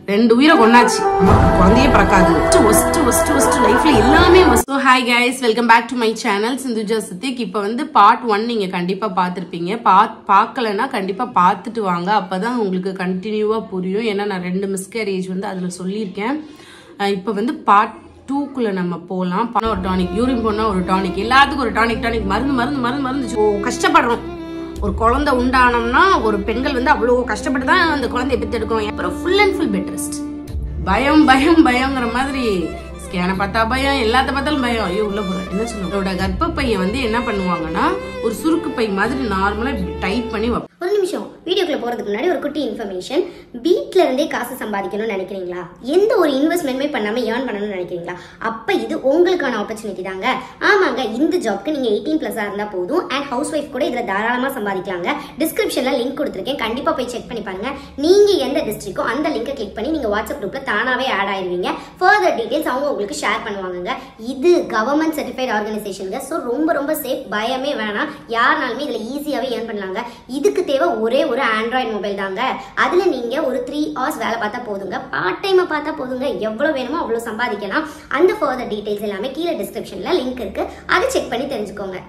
ரெண்டு உயிரை கொண்டாச்சு குழந்தையே பிறக்காது லைஃப்ல எல்லாமே. So hi guys, welcome back to my channel Sindhuja Siddique. இப்போ வந்து பார்ட் 1 நீங்க கண்டிப்பா பார்த்துருப்பீங்க. பார்க்கலன்னா கண்டிப்பா பார்த்துட்டு வாங்க, அப்பதான் உங்களுக்கு கண்டினியூவா புரியும். ஏன்னா நான் 2 மிஸ்கேரேஜ் வந்து அதுல சொல்லியிருக்கேன். இப்போ வந்து பார்ட் 2க்குள்ள நம்ம போகலாம். ஒரு டானிக், யூரின் போனா ஒரு டானிக், எல்லாத்துக்கும் ஒரு டானிக் மருந்து கஷ்டப்படுறோம். ஒரு குழந்தை உண்டானோம்னா ஒரு பெண்கள் வந்து அவ்வளோ கஷ்டப்பட்டு தான் அந்த குழந்தைய பெற்றெடுக்கணும். அப்புறம் full and full bed rest. பயங்கிற மாதிரி ஸ்கேனை பார்த்தா பயம், எல்லாத்த பார்த்தாலும் பயம். ஐயோ உள்ள போறேன் என்ன சொல்லுவோட கர்ப்பப்பையை வந்து என்ன பண்ணுவாங்கன்னா ஒரு சுருக்கு பை மாதிரி நார்மலா டைப் பண்ணி வைப்பாங்க. ஒரு நிமிஷம், வீடியோக்குள்ள போறதுக்கு முன்னாடி ஒரு குட்டி இன்ஃபர்மேஷன். வீட்ல இருந்தே காசு சம்பாதிக்கணும்னு நினைக்கிறீங்களா? எந்த ஒரு இன்வெஸ்ட்மெண்ட்மே பண்ணாம ஏர்ன் பண்ணணும்னு நினைக்கிறீங்களா? அப்ப இது உங்களுக்கான ஆப்பர்ச்சுனிட்டி தாங்க. ஆமாங்க, இந்த ஜாப்க்கு நீங்க 18+ இருந்தா போதும். அண்ட் ஹவுஸ் ஒய்ஃப் கூட இதுல தாராளமா சம்பாதிக்கலாங்க. டிஸ்கிரிப்ஷன்ல லிங்க் கொடுத்துருக்கேன், கண்டிப்பா போய் செக் பண்ணி பாருங்க. நீங்க எந்த டிஸ்ட்ரிக்டோ அந்த லிங்கை கிளிக் பண்ணி நீங்க வாட்ஸ்அப் குரூப்ல தானாவே ஆட் ஆயிருவீங்க. ஃபர்தர் டீடைல்ஸ் அவங்க உங்களுக்கு ஷேர் பண்ணுவாங்க. இது கவர்மெண்ட் சர்டிஃபைட் ஆர்கனைசேஷன். ஸோ ரொம்ப சேஃப், பயமே வேணாம். யாருனாலுமே இதுல ஈஸியாவே ஏர்ன் பண்ணலாங்க. இதுக்கு தேவை ஒரே ஒரு ஆண்ட்ராய்டு மொபைல் தாங்க. அதுல நீங்க ஒரு 3 hours வேலை பார்த்தா போதுங்க, பார்ட் டைமா பார்த்தா போதுங்க. எவ்வளவு வேணுமோ அவ்வளவு சம்பாதிக்கலாம். அந்த ஃபர்தர் டீடைல்ஸ் எல்லாமே கீழே டிஸ்கிரிப்ஷன்ல லிங்க் இருக்கு, அதை செக் பண்ணி தெரிஞ்சுக்கோங்க.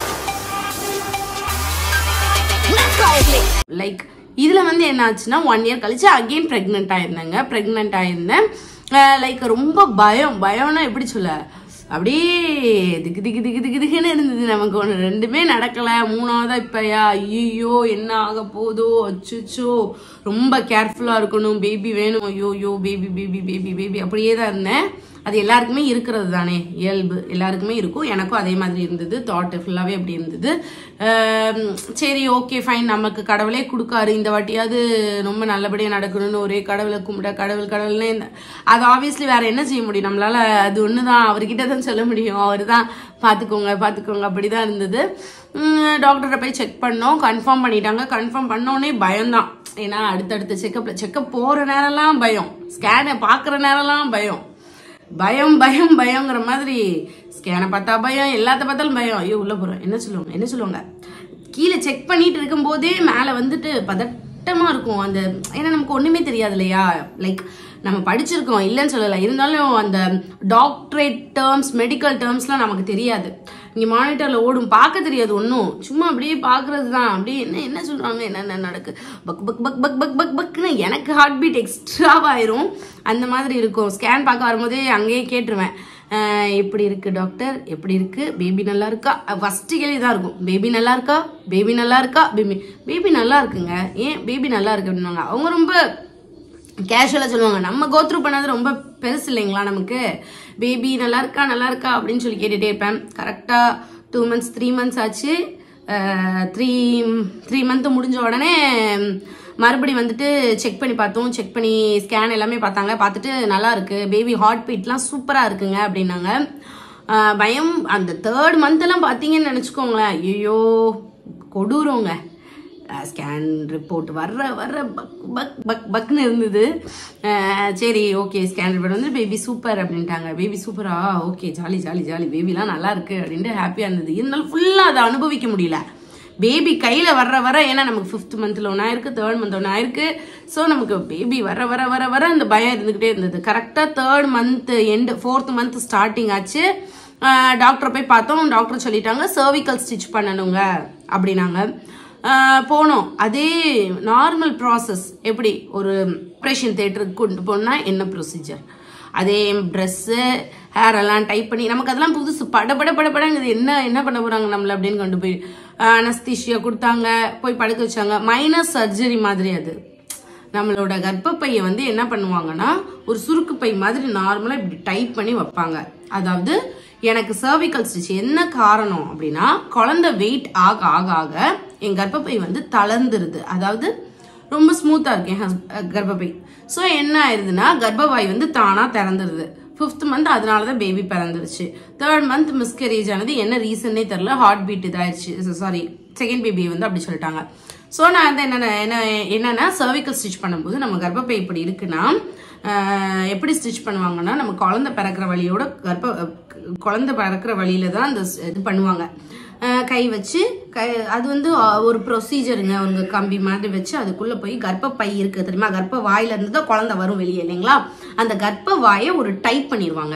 லைக் இதுல வந்து என்ன ஆச்சுன்னா 1 year கழிச்சு அகெயின் பிரெக்னென்ட் ஆயிருந்தேன். லைக் ரொம்ப பயம்னா எப்படி சொல்ல, அப்படியே திக்குன்னு இருந்தது. நமக்கு ஒன்று ரெண்டுமே நடக்கல, மூணாவதா இப்பயா ஐயோ என்ன ஆக போதோ, அச்சுச்சோ ரொம்ப கேர்ஃபுல்லா இருக்கணும், பேபி வேணும், ஐயோ பேபி அப்படியே தான் இருந்தேன். அது எல்லாருக்குமே இருக்கிறது தானே, இயல்பு எல்லாருக்குமே இருக்கும். எனக்கும் அதே மாதிரி இருந்தது, தாட் ஃபுல்லாவே அப்படி இருந்தது. சரி ஓகே ஃபைன், நமக்கு கடவுளே கொடுக்காரு, இந்த வாட்டியாவது ரொம்ப நல்லபடியா நடக்கணும்னு ஒரே கடவுளை கும்பிட, கடவுள்னு. அது ஆப்வியஸ்லி வேற என்ன செய்ய முடியும் நம்மளால? அது ஒண்ணுதான், அவர்கிட்ட தான் சொல்ல முடியும். அவர் தான் பாத்துக்கோங்க அப்படிதான் இருந்தது. டாக்டரை போய் செக் பண்ணோம், கன்ஃபார்ம் பண்ணிட்டாங்க. கன்ஃபார்ம் பண்ணோடனே பயம்தான். ஏன்னா அடுத்தடுத்த செக்கப் போற நேரம்லாம் பயம், ஸ்கேனை பாக்குற நேரம்லாம் பயங்கிற மாதிரி. ஸ்கேனை பார்த்தா பயம், எல்லாத்த பார்த்தாலும் பயம். ஐயோ உள்ள போறோம் என்ன சொல்லுவாங்க. கீழே செக் பண்ணிட்டு இருக்கும் போதே மேல வந்துட்டு பதட்டமா இருக்கும். அந்த ஏன்னா நமக்கு ஒண்ணுமே தெரியாது இல்லையா. லைக் நம்ம படிச்சிருக்கோம், இல்லைன்னு சொல்லல, இருந்தாலும் அந்த டாக்டரேட் டேர்ம்ஸ், மெடிக்கல் டேர்ம்ஸ்லாம் நமக்கு தெரியாது. இங்க மானிட்டர்ல ஓடும், பார்க்க தெரியாது ஒன்னும், சும்மா அப்படியே பாக்குறது தான். அப்படியே என்ன சொல்றாங்க, என்ன நடக்கு, பக்னு எனக்கு ஹார்ட் பீட் எக்ஸ்ட்ராவாயிரும். அந்த மாதிரி இருக்கும். ஸ்கேன் பார்க்க வரும்போதே அங்கேயே கேட்டுருவேன், எப்படி இருக்கு டாக்டர், எப்படி இருக்கு, பேபி நல்லா இருக்கா? ஃபர்ஸ்ட் கேள்விதான் இருக்கும், பேபி நல்லா இருக்கா, பேபி நல்லா இருக்குங்க, ஏன் பேபி நல்லா இருக்கு அப்படின்னாங்க. அவங்க ரொம்ப கேஷுவலா சொல்லுவாங்க. நம்ம கோத்ரூ பண்ணது ரொம்ப பெருசு இல்லைங்களா நமக்கு. பேபி நல்லா இருக்கா அப்படின்னு சொல்லி கேட்டுட்டே இருப்பேன். கரெக்டா 2 months 3 months ஆச்சு. 3 month முடிஞ்ச உடனே மறுபடி வந்துட்டு செக் பண்ணி பார்த்தோம். செக் பண்ணி ஸ்கேன் எல்லாமே பார்த்தாங்க. பார்த்துட்டு நல்லா இருக்கு, பேபி ஹார்ட் பீட்லாம் சூப்பரா இருக்குங்க அப்படின்னாங்க. பயம் அந்த 3rd month எல்லாம் பார்த்தீங்கன்னு நினைச்சுக்கோங்களேன், ஐயோ கொடூரங்க. ஸ்கேன் ரிப்போர்ட் வர்ற பக்னு இருந்தது. சரி ஓகே, ஸ்கேன் ரிப்போர்ட் வந்து பேபி சூப்பர் அப்படின்ட்டாங்க. பேபி சூப்பரா, ஓகே ஜாலி பேபிலாம் நல்லா இருக்கு அப்படின்ட்டு ஹாப்பியா இருந்தது. இருந்தாலும் ஃபுல்லா அதை அனுபவிக்க முடியல. பேபி கையில வர ஏன்னா நமக்கு 5th monthல ஒன்று ஆயிருக்கு, 3rd month ஒன்று ஆயிருக்கு. ஸோ நமக்கு பேபி வர அந்த பயம் இருந்துகிட்டே இருந்தது. கரெக்டா 3rd month end 4th month starting ஆச்சு. டாக்டர் போய் பார்த்தோம். டாக்டர் சொல்லிட்டாங்க சர்விக்கல் ஸ்டிச் பண்ணணுங்க அப்படின்னாங்க. போனோம். அதே நார்மல் ப்ராசஸ், எப்படி ஒரு ஆப்ரேஷன் தியேட்டருக்கு கொண்டு போனா என்ன ப்ரொசீஜர், அதே ட்ரெஸ்ஸு ஹேர் எல்லாம் டைப் பண்ணி, நமக்கு அதெல்லாம் புதுசு, படங்குது. என்ன பண்ண போறாங்க நம்மள அப்படின்னு கொண்டு போய் அனஸ்தீஷியா கொடுத்தாங்க, போய் படுக்க வச்சாங்க. மைனர் சர்ஜரி மாதிரி. அது நம்மளோட கர்ப்பப்பையை வந்து என்ன பண்ணுவாங்கன்னா ஒரு சுருக்கு பை மாதிரி நார்மலா இப்படி டைப் பண்ணி வைப்பாங்க. அதாவது எனக்கு சர்விக்கல் ஸ்டிச் என்ன காரணம் அப்படின்னா, குழந்தை வெயிட் ஆக என் கர்ப்பப்பை வந்து தளர்ந்துருது. அதாவது ரொம்ப ஸ்மூத்தா இருக்கு என் கர்ப்பப்பை. ஸோ என்ன ஆயிருதுன்னா கர்ப்பவாய் வந்து தானா திறந்துருது. 5th month அதனாலதான் பேபி பிறந்துருச்சு. 3rd month மிஸ்கரேஜ் ஆனது, என்ன ரீசன்னே தெரியல, ஹார்ட் பீட் இதாயிருச்சு. சாரி, செகண்ட் பேபி வந்து அப்படி சொல்லிட்டாங்க. ஸோ நான் வந்து என்னன்னா சர்விக்கல் ஸ்டிச் பண்ணும்போது நம்ம கர்ப்பப்பை இப்படி இருக்குன்னா எப்படி ஸ்டிச் பண்ணுவாங்கன்னா, நம்ம குழந்தை பிறக்கிற வழியோட குழந்தை பிறக்கிற வழியில தான் அந்த இது பண்ணுவாங்க. கை வச்சு அது வந்து ஒரு ப்ரொசீஜருங்க. அவங்க கம்பி மாதிரி வச்சு அதுக்குள்ளே போய் கர்ப்பப்பை இருக்குது தெரியுமா, கர்ப்ப வாயில இருந்து தான் குழந்தை வரும் வெளியே இல்லைங்களா, அந்த கர்ப்ப வாயை ஒரு டைப் பண்ணிடுவாங்க.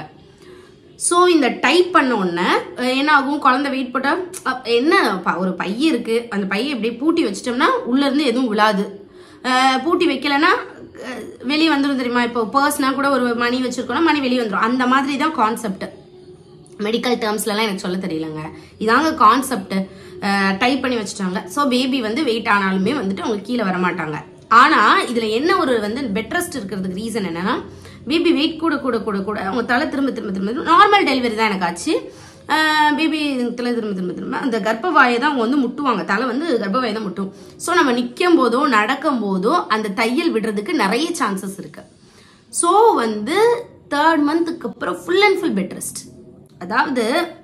ஸோ இந்த டைப் பண்ண உடனே என்ன ஆகும், குழந்தை வெயிட் போட்டால் என்ன ஒரு பைய இருக்குது, அந்த பையை இப்படி பூட்டி வச்சிட்டோம்னா உள்ளேருந்து எதுவும் விழாது. பூட்டி வைக்கலைன்னா வெளியே வந்துடும் தெரியுமா. இப்போ பர்ஸ்னா கூட ஒரு மணி வச்சுருக்கோன்னா மணி வெளியே வந்துடும். அந்த மாதிரி தான் கான்செப்ட். மெடிக்கல் டேர்ம்ஸ்லாம் எனக்கு சொல்ல தெரியலங்க, இதாங்க கான்செப்ட். டைப் பண்ணி வச்சுட்டாங்க. ஸோ பேபி வந்து வெயிட் ஆனாலுமே வந்துட்டு அவங்க கீழே வரமாட்டாங்க. ஆனால் இதில் என்ன ஒரு வந்து பெட்ரஸ்ட் இருக்கிறதுக்கு ரீசன் என்னன்னா, பேபி வெயிட் கூட கூட கூட கூட அவங்க தலை திரும்ப திரும்ப திரும்ப நார்மல் டெலிவரி தான் எனக்கு ஆச்சு. பேபி தலை திரும்ப திரும்ப திரும்ப அந்த கர்ப்பவாயை தான் அவங்க வந்து முட்டுவாங்க, தலை வந்து கர்ப்பவாயை தான் முட்டும். ஸோ நம்ம நிற்கும் போதோ நடக்கும் போதோ அந்த தையல் விடுறதுக்கு நிறைய சான்சஸ் இருக்கு. ஸோ வந்து 3rd மந்த்துக்கு அப்புறம் full and full bed rest. அதாவது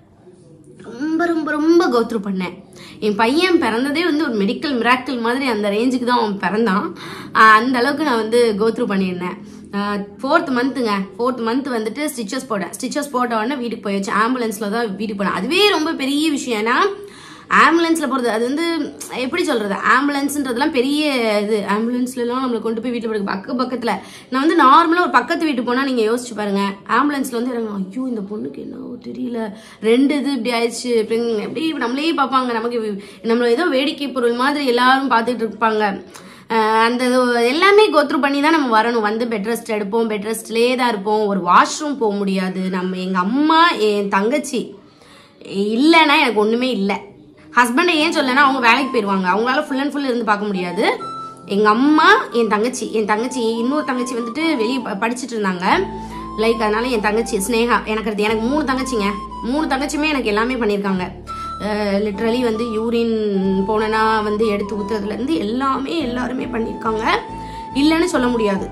ரொம்ப ரொம்ப ரொம்ப கோத்ரூ பண்ணேன். என் பையன் பிறந்ததே வந்து ஒரு மெடிக்கல் மிராக்கிள் மாதிரி அந்த ரேஞ்சுக்கு தான் அவன் பிறந்தான். அந்த அளவுக்கு நான் வந்து கோத்ரூ பண்ணியிருந்தேன். 4th மந்த்துங்க, 4th மந்த் வந்துட்டு ஸ்டிச்சஸ் போட்ட உடனே வீட்டுக்கு போயாச்சு. ஆம்புலன்ஸில் தான் வீட்டுக்கு போனேன். அதுவே ரொம்ப பெரிய விஷயம். ஏன்னா ஆம்புலன்ஸில் போகிறது அது வந்து எப்படி சொல்கிறது, ஆம்புலன்ஸுன்றதுலாம் பெரிய இது. ஆம்புலன்ஸ்லாம் நம்மளை கொண்டு போய் வீட்டில் போய் பக்கத்தில் நான் வந்து நார்மலாக ஒரு பக்கத்து வீட்டு போனால் நீங்கள் யோசிச்சு பாருங்கள், ஆம்புலன்ஸில் வந்து இறங்கணும், ஐயோ இந்த பொண்ணுக்கு என்ன தெரியல 2 இது இப்படி ஆயிடுச்சு எப்படி நம்மளே பார்ப்பாங்க, நம்மளை ஏதோ வேடிக்கை பொருள் மாதிரி எல்லாரும் பார்த்துட்டு இருப்பாங்க. அந்த எல்லாமே கோத்ரூ பண்ணி தான் நம்ம வரணும். வந்து பெட் ரெஸ்ட் எடுப்போம், பெட் ரெஸ்ட்லேயே தான் இருப்போம். ஒரு வாஷ்ரூம் போக முடியாது. எங்கள் அம்மா என் தங்கச்சி இல்லைன்னா எனக்கு ஒன்றுமே இல்லை. ஹஸ்பண்டை ஏன் சொல்லனா, அவங்க வேலைக்கு போயிடுவாங்க, அவங்களால ஃபுல் அண்ட் ஃபுல் இருந்து பார்க்க முடியாது. எங்கள் அம்மா என் தங்கச்சி இன்னொரு தங்கச்சி வந்துட்டு வெளியே படிச்சுட்டு இருந்தாங்க லைக். அதனால என் தங்கச்சி ஸ்னேகா எனக்கு 3 தங்கச்சிங்க. 3 தங்கச்சியுமே எனக்கு எல்லாமே பண்ணியிருக்காங்க. லிட்ரலி வந்து யூரின் போனேன்னா வந்து எடுத்து ஊற்றுறதுலேருந்து எல்லாருமே பண்ணியிருக்காங்க. இல்லைன்னு சொல்ல முடியாது,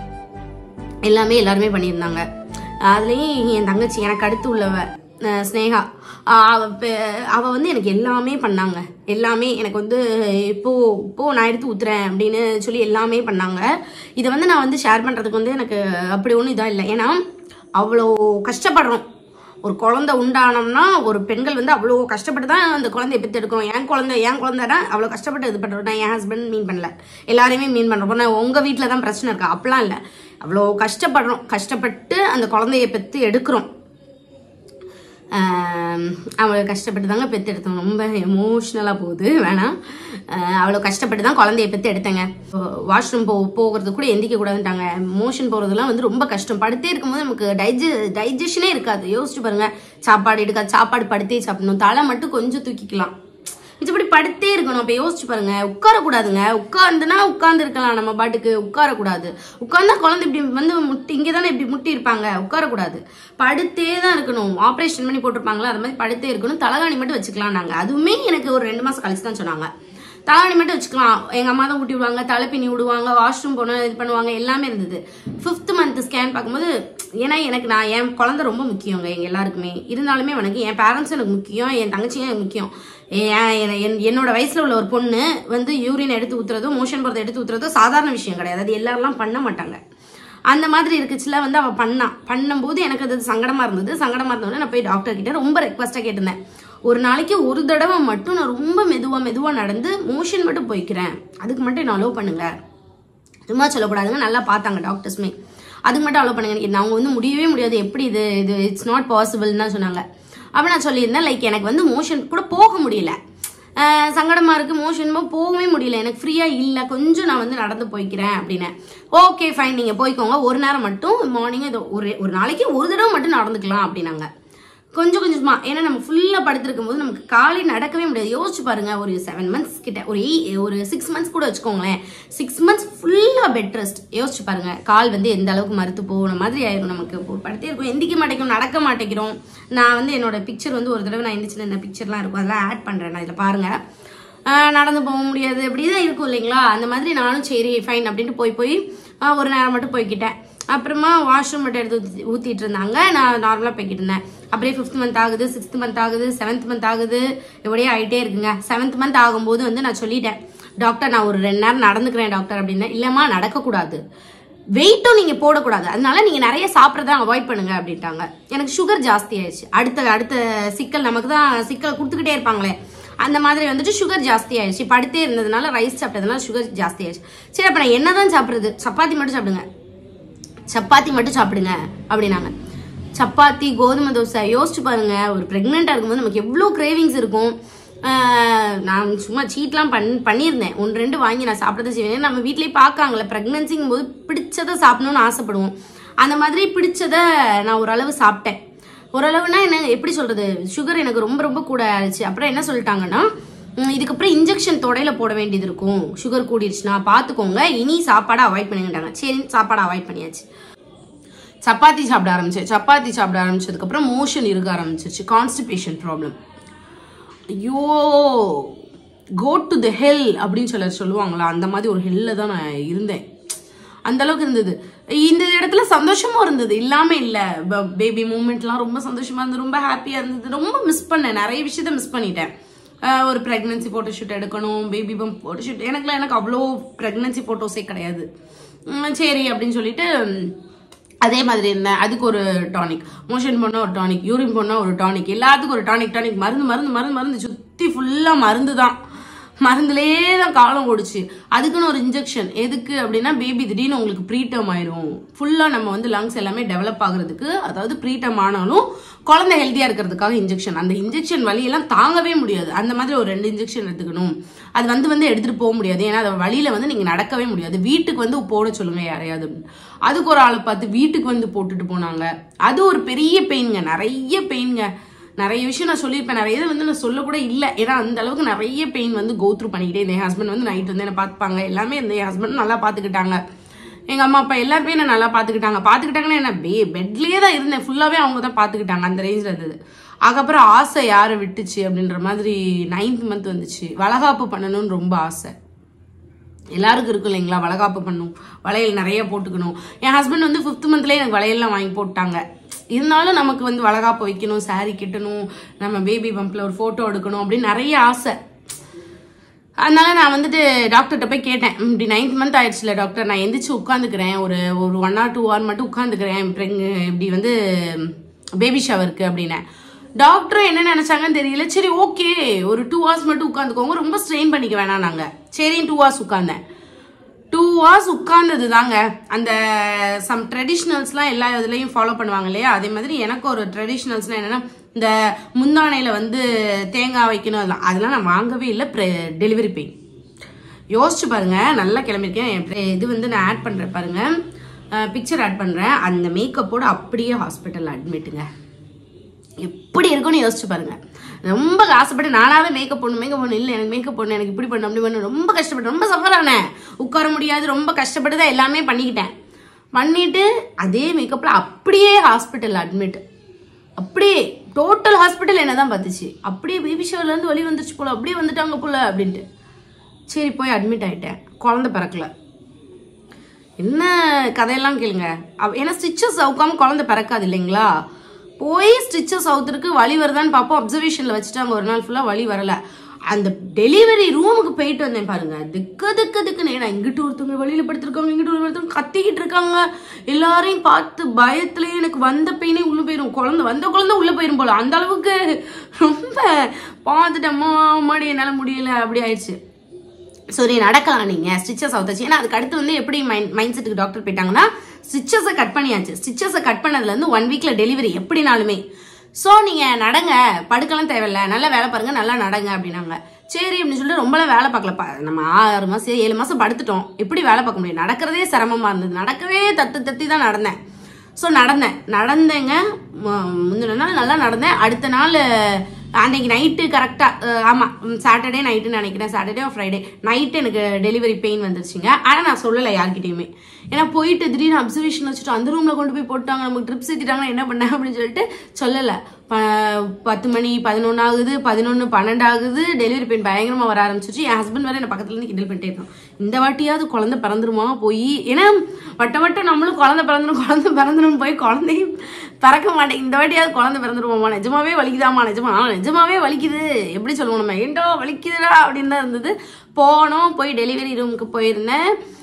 எல்லாருமே பண்ணியிருந்தாங்க. அதுலேயும் என் தங்கச்சி எனக்கு அடுத்து உள்ளவ ஸ்னேகா, அவ வந்து எனக்கு எல்லாமே பண்ணாங்க. எல்லாமே எனக்கு வந்து இப்போ நான் எடுத்து ஊத்துறேன் அப்படின்னு சொல்லி எல்லாமே பண்ணாங்க. இதை வந்து நான் வந்து ஷேர் பண்ணுறதுக்கு வந்து எனக்கு அப்படி ஒன்றும் இதாக இல்லை. ஏன்னா அவ்வளோ கஷ்டப்படுறோம். ஒரு குழந்தை உண்டானோம்னா ஒரு பெண்கள் வந்து அவ்வளோ கஷ்டப்பட்டு தான் அந்த குழந்தைய பெற்று எடுக்கணும். என் குழந்தைனா அவ்வளோ கஷ்டப்பட்டு இது பண்ணுறோம். நான் என் ஹஸ்பண்ட் மீன் பண்ணல, எல்லாரையுமே மீன் பண்ணுறோம். நான் உங்கள் வீட்டில் தான் பிரச்சனை இருக்கா, அப்படிலாம் இல்லை. அவ்வளோ கஷ்டப்பட்டு அந்த குழந்தைய பெற்று எடுக்கிறோம். அவளை கஷ்டப்பட்டு தாங்க பெற்று எடுத்தோம். ரொம்ப எமோஷ்னலாக போகுது, வேணாம். அவ்வளோ கஷ்டப்பட்டு தான் குழந்தைய பெற்று எடுத்தேங்க. வாஷ்ரூம் போகிறது கூட எந்திக்க கூடாதுட்டாங்க. மோஷன் போகிறதுலாம் வந்து ரொம்ப கஷ்டம். படுத்தே இருக்கும்போது நமக்கு டைஜஷனே இருக்காது. யோசிச்சு பாருங்க, சாப்பாடு எடுக்காது, சாப்பாடு படுத்தே சாப்பிடணும், தலை மட்டும் கொஞ்சம் தூக்கிக்கலாம், மிச்சப்படி படுத்தே இருக்கணும். அப்போ யோசிச்சு பாருங்க, உட்காரக்கூடாதுங்க. உட்கார்ந்து இருக்கலாம், நம்ம பாட்டுக்கு உட்காரக்கூடாது. உட்கார்ந்தா குழந்தை இப்படி வந்து முட்டி இங்கே தானே இப்படி முட்டி இருப்பாங்க, உட்காரக்கூடாது, படுத்தே தான் இருக்கணும். ஆப்ரேஷன் பண்ணி போட்டிருப்பாங்களா, அது மாதிரி படுத்தே இருக்கணும். தலகாணி மட்டும் வச்சுக்கலாம். நாங்கள் அதுவுமே எனக்கு ஒரு 2 மாதம் கழிச்சு தான் சொன்னாங்க. தலகாணி மட்டும் வச்சுக்கலாம், எங்கள் அம்மா தான் ஊட்டி விடுவாங்க, தலைப்பினி விடுவாங்க, வாஷ்ரூம் போன இது பண்ணுவாங்க, எல்லாமே இருந்தது. 5th மந்த் ஸ்கேன் பார்க்கும்போது, ஏன்னா என் குழந்தை ரொம்ப முக்கியங்க எங்கள் எல்லாருக்குமே. இருந்தாலுமே எனக்கு என் பேரண்ட்ஸும் எனக்கு முக்கியம், என் தங்கச்சியும் எனக்கு முக்கியம். என்னோட வயசுல உள்ள ஒரு பொண்ணு வந்து யூரின் எடுத்து ஊத்துறதோ மோஷன் போறதை எடுத்து ஊத்துறதோ சாதாரண விஷயம் கிடையாது. அது எல்லாரெல்லாம் பண்ண மாட்டாங்க. அந்த மாதிரி இருக்குச்சுல வந்து அவ பண்ணும்போது எனக்கு அது சங்கடமா இருந்தோடனே நான் போய் டாக்டர் கிட்ட ரொம்ப ரெக்வஸ்டா கேட்டிருந்தேன். ஒரு நாளைக்கு ஒரு தடவை மட்டும் நான் ரொம்ப மெதுவா நடந்து மோஷன் மட்டும் போய்க்கிறேன், அதுக்கு மட்டும் என்ன அலோவ் பண்ணுங்க, சும்மா சொல்லக்கூடாதுங்க. நல்லா பார்த்தாங்க டாக்டர்ஸுமே, அதுக்கு மட்டும் அலோவ் பண்ணுங்க. அவங்க வந்து முடியவே முடியாது, எப்படி இது இட்ஸ் நாட் பாசிபிள்னு தான் சொன்னாங்க. அப்போ நான் சொல்லியிருந்தேன், லைக் எனக்கு வந்து மோஷன் கூட போக முடியல, சங்கடமா இருக்கு, மோஷன் போகவே முடியல, எனக்கு ஃப்ரீயா இல்லை, கொஞ்சம் நான் வந்து நடந்து போய்க்கிறேன் அப்படின்னு. ஓகே ஃபைன், நீங்க போய்க்கோங்க, ஒரு நேரம் மட்டும் மார்னிங் ஒரு நாளைக்கு ஒரு தடவை மட்டும் நடந்துக்கலாம் அப்படின்னாங்க. கொஞ்சமா, ஏன்னா நம்ம ஃபுல்லா படுத்திருக்கும் போது நமக்கு காலை நடக்கவே முடியாது. யோசிச்சு பாருங்க, ஒரு 7 months கிட்ட, ஒரு 6 months கூட வச்சுக்கோங்களேன், 6 months ஃபுல்லா பெட் ரெஸ்ட். யோசிச்சு பாருங்க, கால் வந்து எந்த அளவுக்கு மறுத்து போன மாதிரி ஆயிரும். நமக்கு படுத்தே இருக்கும், எந்திக்க மாட்டேங்கிறோம், நடக்க மாட்டேங்கிறோம். நான் வந்து என்னோட பிக்சர் வந்து ஒரு தடவை நான் எந்திரிச்சு இந்த பிக்சர்லாம் இருக்கும், அதெல்லாம் ஆட் பண்றேன் நான், இதில் பாருங்க. நடந்து போக முடியாது, அப்படிதான் இருக்கும் இல்லைங்களா. அந்த மாதிரி நானும் சரி ஃபைன் அப்படின்ட்டு போய் ஒரு நேரம் மட்டும் போய்கிட்டேன். அப்புறமா வாஷ்ரூம் மட்டும் எடுத்து ஊத்திட்டு இருந்தாங்க, நான் நார்மலா போய்கிட்டு இருந்தேன். அப்படியே 5th month ஆகுது, 6th month ஆகுது, 7th month ஆகுது, இப்படியே ஆகிட்டே இருக்குங்க. 7th month ஆகும்போது வந்து நான் சொல்லிட்டேன், டாக்டர் நான் ஒரு 2 நேரம் நடந்துக்கிறேன் டாக்டர் அப்படின்னு. இல்லைம்மா நடக்கக்கூடாது, வெயிட்டும் நீங்க போடக்கூடாது, அதனால நீங்க நிறைய சாப்பிட்றத அவாய்ட் பண்ணுங்க அப்படின்ட்டாங்க. எனக்கு சுகர் ஜாஸ்தி ஆயிடுச்சு. அடுத்த சிக்கல், நமக்கு தான் சிக்கல் கொடுத்துக்கிட்டே இருப்பாங்களே, அந்த மாதிரி வந்துட்டு சுகர் ஜாஸ்தி ஆயிடுச்சு. படுத்தே இருந்ததுனால ரைஸ் சாப்பிட்டதுனால சுகர் ஜாஸ்தி ஆயிடுச்சு. சரி அப்ப நான் என்னதான் சாப்பிடுறது, சப்பாத்தி மட்டும் சாப்பிடுங்க, சப்பாத்தி மட்டும் சாப்பிடுங்க அப்படின்னாங்க. சப்பாத்தி, கோதுமை தோசை, யோசிச்சு பாருங்க, ஒரு பிரெக்னெண்டா இருக்கும்போது நமக்கு எவ்வளோ கிரேவிங்ஸ் இருக்கும். நான் சும்மா சீட்லாம் பண்ணியிருந்தேன், 1-2 வாங்கி நான் சாப்பிட்றத செய்வேன். நம்ம வீட்லயே பார்க்காங்களே, ப்ரெக்னன்சிங்கும் போது பிடிச்சதை சாப்பிடணும்னு ஆசைப்படுவோம். அந்த மாதிரி பிடிச்சதை நான் ஓரளவு சாப்பிட்டேன். ஓரளவுனா என்ன, எப்படி சொல்றது, சுகர் எனக்கு ரொம்ப ரொம்ப கூட ஆயிடுச்சு. அப்புறம் என்ன சொல்லிட்டாங்கன்னா, இதுக்கப்புறம் இன்ஜெக்ஷன் தொடையில போட வேண்டியது இருக்கும், சுகர் கூடிடுச்சுன்னா பார்த்துக்கோங்க, இனி சாப்பாடை அவாய்ட் பண்ணிட்டாங்க. சரி, சாப்பாடை அவாய்ட் பண்ணியாச்சு. சப்பாத்தி சாப்பிட ஆரம்பிச்சதுக்கப்புறம் மோஷன் இருக்க ஆரம்பிச்சிருச்சு, கான்ஸ்டிபேஷன் ப்ராப்ளம். ஐயோ, கோ டு த ஹெல் அப்படின்னு சொல்லுவாங்களா, அந்த மாதிரி ஒரு ஹெல்ல தான் நான் இருந்தேன். அந்த அளவுக்கு இருந்தது. இந்த இடத்துல சந்தோஷமும் இருந்தது, இல்லாம இல்ல. பேபி மூமெண்ட்லாம் ரொம்ப சந்தோஷமா இருந்தது, ரொம்ப ஹாப்பியா இருந்தது. ரொம்ப மிஸ் பண்ணேன், நிறைய விஷயத்த மிஸ் பண்ணிட்டேன். ஒரு பிரெக்னன்சி போட்டோ ஷூட் எடுக்கணும், பேபி பம்ப் போட்டோ ஷூட். எனக்கு அவ்வளோ பிரெக்னன்சி போட்டோஸே கிடையாது. சரி அப்படின்னு சொல்லிட்டு அதே மாதிரி இருந்தேன். அதுக்கு ஒரு டானிக், மோஷன் போனால் ஒரு டானிக், யூரின் போனால் ஒரு டானிக், எல்லாத்துக்கும் ஒரு டானிக், மருந்து சுற்றி ஃபுல்லாக மருந்து தான், மருந்துலேயே தான் காலம் ஓடிச்சு. அதுக்குன்னு ஒரு இன்ஜெக்ஷன் எதுக்கு அப்படின்னா, பேபி திடீர்னு உங்களுக்கு ப்ரீடம் ஆயிரும், ஃபுல்லாக நம்ம வந்து லங்ஸ் எல்லாமே டெவலப் ஆகுறதுக்கு, அதாவது ப்ரீடம் ஆனாலும் குழந்தை ஹெல்த்தியாக இருக்கிறதுக்காக இன்ஜெக்ஷன். அந்த இன்ஜெக்ஷன் வலியெல்லாம் தாங்கவே முடியாது, அந்த மாதிரி ஒரு 2 இன்ஜெக்ஷன் எடுத்துக்கணும். அது வந்து எடுத்துகிட்டு போக முடியாது, ஏன்னா அதை வழியில் வந்து நீங்கள் நடக்கவே முடியாது. வீட்டுக்கு வந்து போட சொல்லுங்க யாரையாவது. அதுக்கு ஒரு ஆளை பார்த்து வீட்டுக்கு வந்து போட்டுட்டு போனாங்க. அது ஒரு பெரிய பெயின்ங்க, நிறைய பெயின்ங்க. நிறைய விஷயம் நான் சொல்லியிருப்பேன், நிறைய இதை வந்து நான் சொல்லக்கூட இல்லை, ஏன்னா அந்த அளவுக்கு நிறைய பெயின் வந்து கோ த்ரூ பண்ணிக்கிட்டே இருந்தேன். என் ஹஸ்பண்ட் வந்து நைட் வந்து என்ன பார்த்துப்பாங்க, எல்லாமே இந்த என் ஹஸ்பண்ட் நல்லா பார்த்துக்கிட்டாங்க. எங்கள் அம்மா அப்பா எல்லாருமே என்ன நல்லா பார்த்துக்கிட்டாங்கன்னா என்ன பெட்லேயே தான் இருந்தேன், ஃபுல்லாகவே அவங்க தான் பார்த்துக்கிட்டாங்க, அந்த ரேஞ்சில் இருந்தது. அதுக்கப்புறம் ஆசை யாரை விட்டுச்சு அப்படின்ற மாதிரி 9th month வந்துச்சு. வளகாப்பு பண்ணணும்னு ரொம்ப ஆசை, எல்லாருக்கும் இருக்கும் இல்லைங்களா, வளகாப்பு பண்ணும், வளையல் நிறைய போட்டுக்கணும். என் ஹஸ்பண்ட் வந்து 5th monthலேயே எனக்கு வளையல்லாம் வாங்கி போட்டாங்க. இருந்தாலும் நமக்கு வந்து வளகாப்பு வைக்கணும், சாரி கட்டணும், நம்ம பேபி பம்பில் ஒரு ஃபோட்டோ எடுக்கணும் அப்படின்னு நிறைய ஆசை. அதனால நான் வந்துட்டு டாக்டர்கிட்ட போய் கேட்டேன், இப்படி 9th month ஆயிடுச்சுல டாக்டர், நான் எந்திரிச்சு உட்காந்துக்கிறேன், ஒரு 1 or 2 hour மட்டும் உட்காந்துக்கிறேன், இப்படி வந்து பேபி ஷவருக்கு அப்படின்னேன். டாக்டர் என்ன நினைச்சாங்கன்னு தெரியல. சரி ஓகே, ஒரு 2 hours மட்டும் உட்காந்துக்கோங்க, ரொம்ப ஸ்ட்ரெயின் பண்ணிக்க வேணாம் நாங்க. சரி 2 hours உட்காந்தேன். 2 hours உட்கார்ந்தது தாங்க. அந்த சம் ட்ரெடிஷ்னல்ஸ்லாம் எல்லா இதுலையும் ஃபாலோ பண்ணுவாங்க இல்லையா, அதே மாதிரி எனக்கு ஒரு ட்ரெடிஷ்னல்ஸ்லாம் என்னன்னா, இந்த முந்தானையில வந்து தேங்காய் வைக்கணும், அதெல்லாம் நான் வாங்கவே இல்லை. டெலிவரி பெயின் யோசிச்சு பாருங்க, நல்லா கிளம்பியிருக்கேன். இது வந்து நான் ஆட் பண்றேன் பாருங்க, பிக்சர் ஆட் பண்றேன். அந்த மேக்கப்போட அப்படியே ஹாஸ்பிட்டல் அட்மிட்டுங்க, எப்படி இருக்குன்னு யோசிச்சு பாருங்க. ரொம்ப ஆசைப்பட்டு நானாவே மேக்கப் பண்ணணும், இல்லை எனக்கு மேக்கப் பண்ணணும், எனக்கு இப்படி பண்ணணும், அப்படி பண்ணணும், ரொம்ப கஷ்டப்பட்டு, ரொம்ப சஃபரானேன், உட்கார முடியாது, ரொம்ப கஷ்டப்பட்டு தான் எல்லாமே பண்ணிட்டு அதே மேக்கப்ல அப்படியே ஹாஸ்பிட்டல் அட்மிட். அப்படியே டோட்டல் ஹாஸ்பிட்டல் என்ன தான் பார்த்துச்சு, அப்படியே பேபி ஷவர்ல இருந்து வலி வந்துச்சு போல, அப்படியே வந்துட்டாங்க போல அப்படின்ட்டு. சரி போய் அட்மிட் ஆயிட்டேன். குழந்தை பிறக்கல. என்ன கதையெல்லாம் கேளுங்க, ஏன்னா ஸ்டிச்சஸ் அவுக்காம குழந்தை பிறக்காது இல்லைங்களா. போய் ஸ்டிச்சஸ் அவுத்துருக்கு, வலி வருதான்னு பார்ப்போம், அப்சர்வேஷன்ல வச்சுட்டாங்க. ஒரு நாள் ஃபுல்லா வலி வரல. அந்த டெலிவரி ரூமுக்கு போயிட்டு வந்தேன் பாருங்க, திக்குன்னு. ஏன்னா இங்கிட்டு ஒருத்தவங்க வழியில படுத்திருக்காங்க, இங்கிட்டு ஒருத்தவங்க கத்திக்கிட்டு இருக்காங்க. எல்லாரையும் பார்த்து பயத்துலயே எனக்கு வந்த பெயினே உள்ள போயிடும், குழந்தை உள்ள போயிரும் போல, அந்த அளவுக்கு ரொம்ப பார்த்துட்டு அம்மாடி என்னால முடியல அப்படி ஆயிடுச்சு. சரி நடக்கலாம் நீங்க ஸ்டிச்சஸ் அவுத்தாச்சு. ஏன்னா அதுக்கு அடுத்து வந்து எப்படி மைண்ட் செட்டுக்கு டாக்டர் போயிட்டாங்கன்னா, ஸ்டிச்சஸை கட் பண்ணியாச்சு. ஸ்டிச்சஸை கட் பண்ணதுல இருந்து 1 weekல டெலிவரி எப்படினாலுமே. ஸோ நீங்க நடங்க, படுக்கலாம் தேவையில்ல, நல்லா வேலை பாருங்க, நல்லா நடங்க அப்படின்னாங்க. சரி அப்படின்னு சொல்லிட்டு ரொம்பலாம் வேலை பார்க்கல. நம்ம 6 மாசம் 7 மாசம் படுத்துட்டோம், எப்படி வேலை பார்க்க முடியும், நடக்கிறதே சிரமமா இருந்தது. நடக்கவே தத்தி தான் நடந்தேன். ஸோ நடந்தேங்க. முந்தின நாள் நல்லா நடந்தேன். அடுத்த நாள் அன்னைக்கு நைட்டு கரெக்டாக, ஆமாம் சாட்டர்டே நைட்டுன்னு நினைக்கிறேன், சாட்டர்டே ஃப்ரைடே நைட்டு எனக்கு டெலிவரி பெயின் வந்துருச்சுங்க. ஆனால் நான் சொல்லலை யார்கிட்டையுமே, ஏன்னா போயிட்டு திடீர்னு அப்சர்வேஷன் வச்சுட்டு அந்த ரூமில் கொண்டு போய் போட்டாங்க, நமக்கு ட்ரிப்ஸ் ஏற்றிட்டாங்கன்னா என்ன பண்ணேன் அப்படின்னு சொல்லிட்டு சொல்லலை. 10 மணி 11 ஆகுது, 11 12 ஆகுது, டெலிவரி பெயின் பயங்கரமாக வர ஆரம்பிச்சிச்சு. என் ஹஸ்பண்ட் வேறு என்ன பக்கத்துலேருந்து கிண்டல் பண்ணிட்டே இருக்கோம், இந்த வாட்டியாவது குழந்தை பிறந்துருமா போய், ஏன்னா வட்டம் நம்மளும் குழந்தை பிறந்துடும் போய் குழந்தையும் பிறக்க மாட்டேன், இந்த வாட்டியாவது குழந்தை பிறந்துருவோமா, நிஜமாவே வலிக்குதாமா, நிஜமாவே வலிக்குது, எப்படி சொல்லுவோம் நம்ம, ஏண்டோ வலிக்குதுடா அப்படின்னு தான் இருந்தது. போய் டெலிவரி ரூமுக்கு போயிருந்தேன்.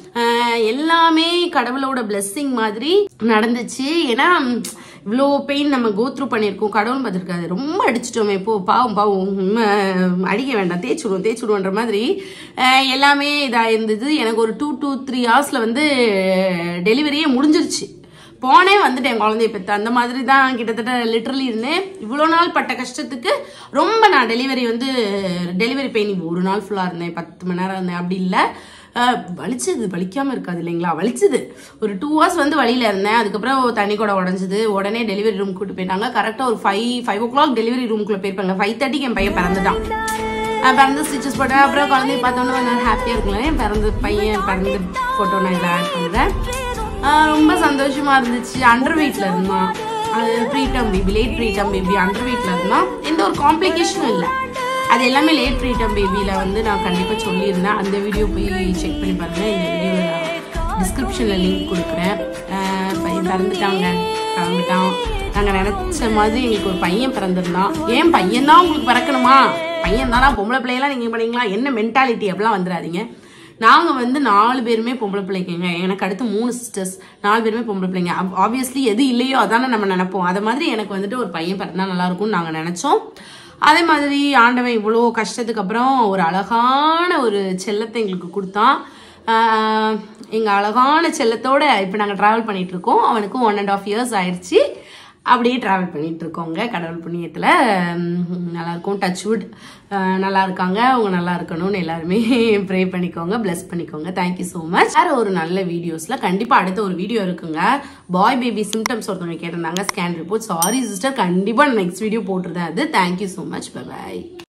எல்லாமே கடவுளோட பிளெஸ்ஸிங் மாதிரி நடந்துச்சு. ஏன்னா இவ்வளோ பெயின் நம்ம கோத்ரூ பண்ணியிருக்கோம், கடவுள் பார்த்துருக்காது. ரொம்ப அடிச்சிட்டோமே இப்போ, பாவம் அடிக்க வேண்டாம், தேய்ச்சுடுவோன்ற மாதிரி எல்லாமே இதாக இருந்தது. எனக்கு ஒரு 2 to 3 hours வந்து டெலிவரியே முடிஞ்சிருச்சு. போனே வந்துட்டேன் குழந்தைய பெற்று. அந்த மாதிரி தான் கிட்டத்தட்ட லிட்டரலி இருந்தேன். இவ்வளோ நாள் பட்ட கஷ்டத்துக்கு ரொம்ப நான் டெலிவரி பெயின் ஒரு நாள் ஃபுல்லாக இருந்தேன், 10 மணி நேரம் இருந்தேன். அப்படி இல்லை, வலிச்சது, வலிக்காம இருக்காது இல்லைங்களா, வலிச்சது. ஒரு 2 hours வந்து வழியில இருந்தேன். அதுக்கப்புறம் தண்ணி கூட உடஞ்சது. உடனே டெலிவரி ரூம் கூட்டு போயிட்டாங்க. கரெக்டா ஒரு 5 o'clock டெலிவரி ரூம்குள்ள போயிருப்பாங்க. 5:30 என் பையன் பிறந்துட்டான். பிறந்து ஸ்டிச்சஸ் போட்டேன். அப்புறம் குழந்தைய பார்த்தோன்னா நான் ஹாப்பியா இருக்குல்ல, என் பிறந்த போட்டோ நான் இதில் ஆட் பண்ணுறேன். ரொம்ப சந்தோஷமா இருந்துச்சு. அண்டர் வெயிட்ல இருந்தான். அது preterm baby, late preterm baby, under வெயிட்ல இருந்தான். எந்த ஒரு காம்ப்ளிகேஷனும் இல்லை. அது எல்லாமே லேட் ப்ரீடம் பேபியில் வந்து நான் கண்டிப்பாக சொல்லியிருந்தேன். அந்த வீடியோ போய் செக் பண்ணி பாருங்கள். இந்த வீடியோ டிஸ்கிரிப்ஷனில் லிங்க் கொடுக்குறேன். பையன் பிறந்துட்டாங்க, கிளம்பிட்டான். நாங்கள் நினச்ச மாதிரி எங்களுக்கு ஒரு பையன் பிறந்திருந்தான். ஏன் பையன் தான் உங்களுக்கு பிறக்கணுமா, பையன் தானா, பொம்பளை பிள்ளையெல்லாம் நீங்கள் பண்ணீங்களா, என்ன மென்டாலிட்டி அப்படிலாம் வந்துடாதீங்க. நாங்கள் வந்து 4 பேருமே பொம்பளை பிள்ளைங்க. எனக்கு அடுத்து 3 சிஸ்டர்ஸ், 4 பேருமே பொம்பளை பிள்ளைங்க. ஆப்வியஸ்லி எது இல்லையோ அதானே நம்ம நினைப்போம். அதை மாதிரி எனக்கு வந்துட்டு ஒரு பையன் பிறந்தா நல்லா இருக்கும்னு நாங்கள் நினச்சோம். அதே மாதிரி ஆண்டவன் இவ்வளோ கஷ்டத்துக்கு அப்புறம் ஒரு அழகான ஒரு செல்லத்தை எங்களுக்கு கொடுத்தான். எங்கள் அழகான செல்லத்தோட இப்போ நாங்கள் ட்ராவல் பண்ணிட்டு இருக்கோம். அவனுக்கும் 1.5 years ஆயிடுச்சு. அப்படியே ட்ராவல் பண்ணிட்டு இருக்கோங்க கடவுள் புண்ணியத்தில். நல்லா இருக்கும். டச்வுட் நல்லா இருக்காங்க. அவங்க நல்லா இருக்கணும்னு எல்லாருமே ப்ரே பண்ணிக்கோங்க, பிளஸ் பண்ணிக்கோங்க. Thank you so much. வேற ஒரு நல்ல வீடியோஸில் கண்டிப்பாக அடுத்த ஒரு வீடியோ இருக்குங்க. பாய் பேபி சிம்டம்ஸ் ஒருத்தவங்க கேட்டிருந்தாங்க, ஸ்கேன் ரிப்போர்ட். சாரி சிஸ்டர், கண்டிப்பாக நெக்ஸ்ட் வீடியோ போட்டுருந்தேன். அது தேங்க்யூ ஸோ மச். பை.